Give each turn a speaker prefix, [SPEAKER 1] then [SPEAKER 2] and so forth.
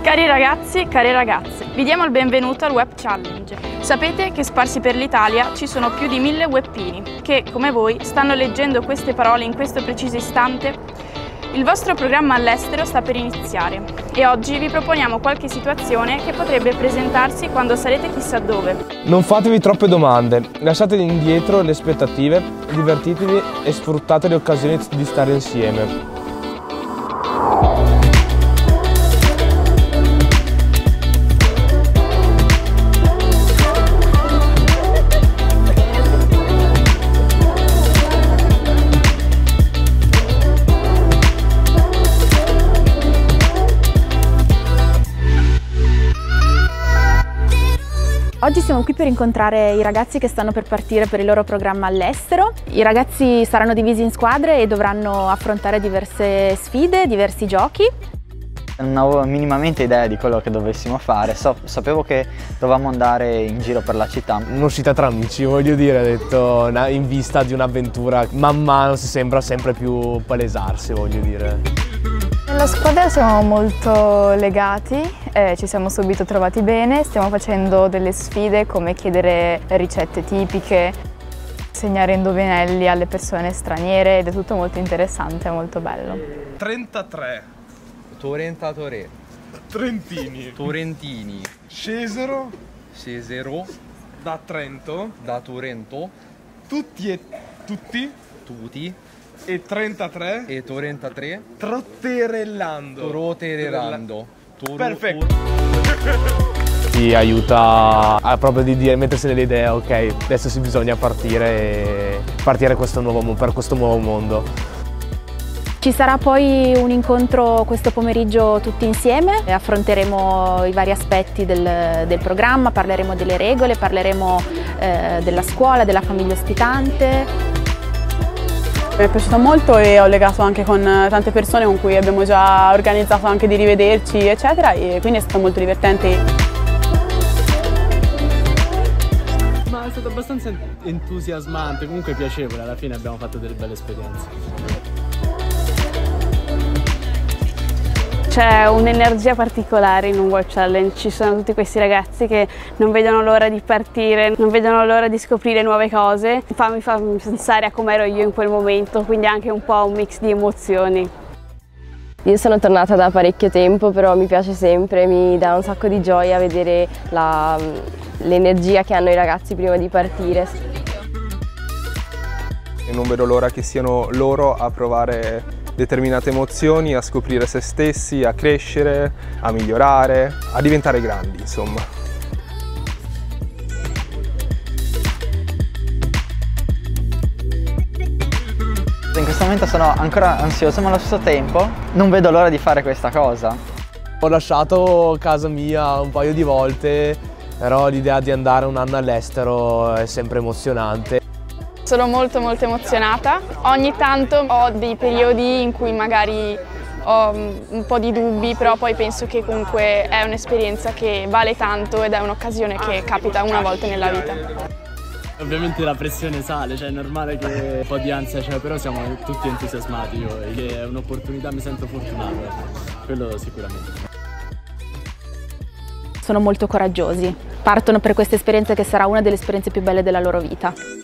[SPEAKER 1] Cari ragazzi, care ragazze, vi diamo il benvenuto al Web Challenge. Sapete che sparsi per l'Italia ci sono più di 1000 webpini che, come voi, stanno leggendo queste parole in questo preciso istante? Il vostro programma all'estero sta per iniziare e oggi vi proponiamo qualche situazione che potrebbe presentarsi quando sarete chissà dove.
[SPEAKER 2] Non fatevi troppe domande, lasciate indietro le aspettative, divertitevi e sfruttate le occasioni di stare insieme.
[SPEAKER 3] Oggi siamo qui per incontrare i ragazzi che stanno per partire per il loro programma all'estero. I ragazzi saranno divisi in squadre e dovranno affrontare diverse sfide, diversi giochi.
[SPEAKER 4] Non avevo minimamente idea di quello che dovessimo fare, sapevo che dovevamo andare in giro per la città.
[SPEAKER 2] Un'uscita tra amici, voglio dire, ho detto, in vista di un'avventura, man mano si sembra sempre più palesarsi, voglio dire.
[SPEAKER 5] Nella squadra siamo molto legati, ci siamo subito trovati bene, stiamo facendo delle sfide come chiedere ricette tipiche, segnare indovinelli alle persone straniere ed è tutto molto interessante e molto bello.
[SPEAKER 6] 33
[SPEAKER 7] Torrentatore
[SPEAKER 6] Trentini
[SPEAKER 7] Torrentini
[SPEAKER 6] scesero
[SPEAKER 7] da
[SPEAKER 6] Trento
[SPEAKER 7] tutti
[SPEAKER 6] e 33
[SPEAKER 7] e 33
[SPEAKER 6] trotterellando.
[SPEAKER 7] Perfetto.
[SPEAKER 2] Ti aiuta a proprio di mettersi nelle idee, ok, adesso bisogna partire per questo nuovo mondo.
[SPEAKER 3] Ci sarà poi un incontro questo pomeriggio tutti insieme, affronteremo i vari aspetti del programma, parleremo delle regole, parleremo della scuola, della famiglia ospitante.
[SPEAKER 8] Mi è piaciuto molto e ho legato anche con tante persone con cui abbiamo già organizzato anche di rivederci eccetera e quindi è stato molto divertente.
[SPEAKER 9] Ma è stato abbastanza entusiasmante, comunque piacevole, alla fine abbiamo fatto delle belle esperienze.
[SPEAKER 10] C'è un'energia particolare in un Web Challenge, ci sono tutti questi ragazzi che non vedono l'ora di partire, non vedono l'ora di scoprire nuove cose, mi fa pensare a come ero io in quel momento, quindi anche un po' un mix di emozioni.
[SPEAKER 11] Io sono tornata da parecchio tempo, però mi piace sempre, mi dà un sacco di gioia vedere l'energia che hanno i ragazzi prima di partire.
[SPEAKER 12] E non vedo l'ora che siano loro a provare determinate emozioni, a scoprire se stessi, a crescere, a migliorare, a diventare grandi, insomma.
[SPEAKER 4] In questo momento sono ancora ansioso, ma allo stesso tempo non vedo l'ora di fare questa cosa.
[SPEAKER 2] Ho lasciato casa mia un paio di volte, però l'idea di andare un anno all'estero è sempre emozionante.
[SPEAKER 1] Sono molto emozionata, ogni tanto ho dei periodi in cui magari ho un po' di dubbi, però poi penso che comunque è un'esperienza che vale tanto ed è un'occasione che capita una volta nella vita.
[SPEAKER 9] Ovviamente la pressione sale, cioè è normale che un po' di ansia c'è, però siamo tutti entusiasmati, è un'opportunità, mi sento fortunato, quello sicuramente.
[SPEAKER 3] Sono molto coraggiosi, partono per questa esperienza che sarà una delle esperienze più belle della loro vita.